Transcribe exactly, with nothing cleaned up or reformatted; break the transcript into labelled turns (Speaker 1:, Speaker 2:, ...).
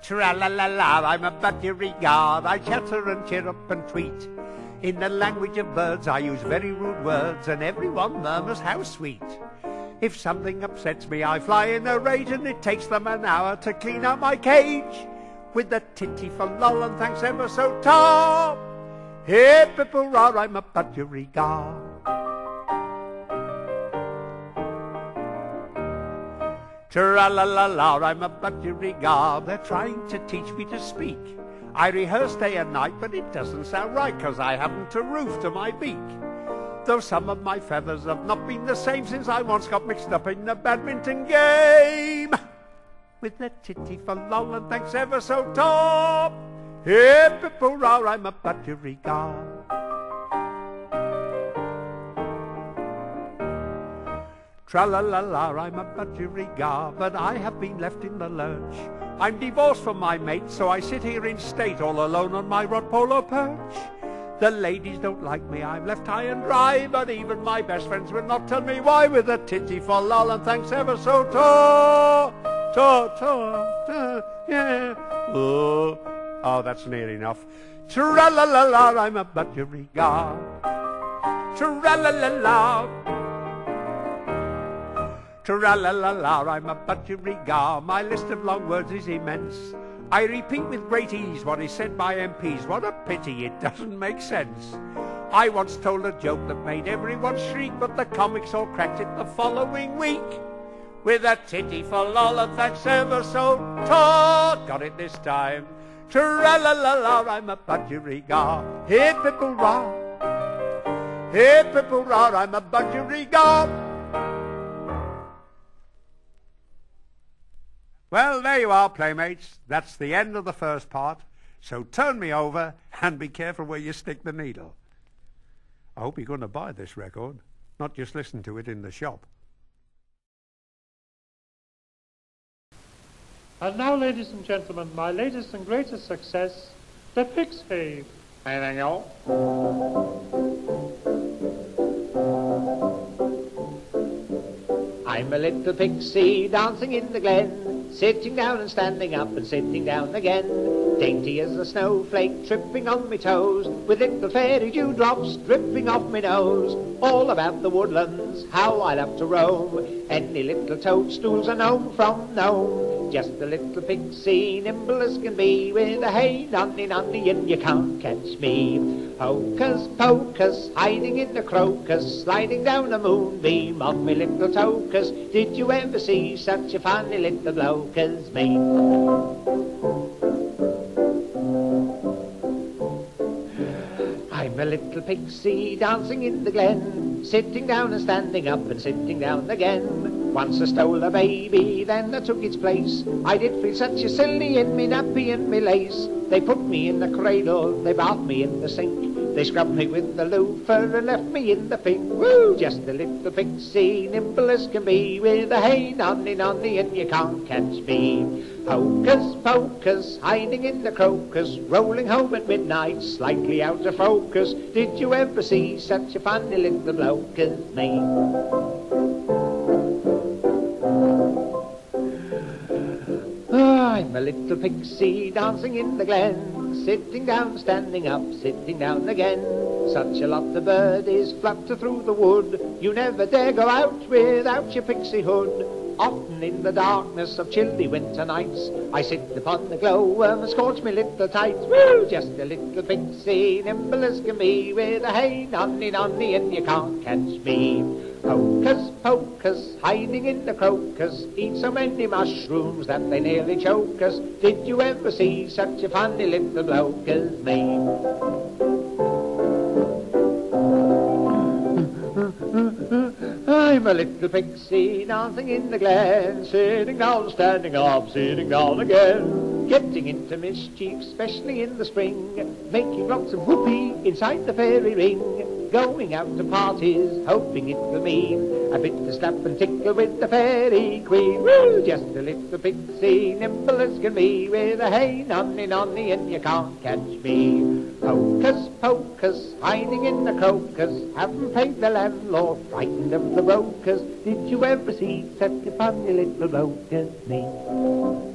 Speaker 1: Tra-la-la-la, I'm a Budgerigar, I chatter and chirrup and tweet. In the language of birds I use very rude words, and everyone murmurs how sweet. If something upsets me I fly in a rage, and it takes them an hour to clean out my cage. With a titty for lol and thanks ever so top. Hip hip hurrah, I'm a Budgerigar. Tra-la-la-la, I'm a Budgerigar, they're trying to teach me to speak. I rehearse day and night, but it doesn't sound right, 'cause I haven't a roof to my beak. Though some of my feathers have not been the same since I once got mixed up in a badminton game. With a titty for lol and thanks ever so top. Hip hip hurrah, I'm a Budgerigar. Tra-la-la-la, I'm a Budgerigar, but I have been left in the lurch. I'm divorced from my mate, so I sit here in state all alone on my rod polo perch. The ladies don't like me, I'm left high and dry, but even my best friends will not tell me why. With a titty for lol and thanks ever so ta ta ta ta yeah. Oh, oh, that's near enough. Tra-la-la-la, I'm a Budgerigar. Tra-la-la-la. Tra-la-la-la, I'm a Budgerigar, my list of long words is immense. I repeat with great ease what is said by M Ps, what a pity it doesn't make sense. I once told a joke that made everyone shriek, but the comics all cracked it the following week. With a titty for lol and thanks ever so ta, got it this time. Tra-la-la-la, I'm a Budgerigar, hip hip hurrah, hip hip hurrah, I'm a Budgerigar. Well, there you are, playmates. That's the end of the first part. So turn me over and be careful where you stick the needle. I hope you're going to buy this record, not just listen to it in the shop.
Speaker 2: And now, ladies and gentlemen, my latest and greatest success, the Pixie.
Speaker 3: Ay-Thang-Yaw'll. I'm a little pixie dancing in the glen, sitting down and standing up and sitting down again. Dainty as a snowflake tripping on me toes, with little fairy dewdrops dripping off me nose. All about the woodlands, how I love to roam. Any little toadstools a gnome from gnome. Just a little pixie, nimble as can be, with a hey nonny nonny and you can't catch me. Hocus pocus, hiding in the crocus, sliding down a moonbeam on me little tocus. Did you ever see such a funny little bloke as me? I'm a little pixie dancing in the glen, sitting down and standing up and sitting down again. Once I stole a baby, then I took its place. I did feel such a silly in me nappy and me lace. They put me in the cradle, they bathed me in the sink. They scrubbed me with the loofah and left me in the pink. Woo! Just a little pixie, nimble as can be, with a hey nonny nonny and you can't catch me. Hocus pocus, hiding in the crocus, rolling home at midnight, slightly out of focus. Did you ever see such a funny little bloke as me? I'm a little pixie dancing in the glen, sitting down, standing up, sitting down again. Such a lot of birdies flutter through the wood, you never dare go out without your pixie hood. Often in the darkness of chilly winter nights, I sit upon the glowworm and scorch me little tights. Woo! Just a little pixie, nimble as can be, with a hey nonny nonny and you can't catch me. Hocus pocus, hiding in the crocus, eat so many mushrooms that they nearly choke us. Did you ever see such a funny little bloke as me? I'm a little pixie dancing in the glen, sitting down, standing up, sitting down again. Getting into mischief, especially in the spring, making lots of whoopee inside the fairy ring. Going out to parties, hoping it will mean a bit to slap and tickle with the fairy queen. Woo! Just a little pixie, nimble as can be, with a hey nonny nonny and you can't catch me. Hocus pocus, hiding in the crocus, haven't paid the landlord, frightened of the brokers. Did you ever see such a funny little bloke as me?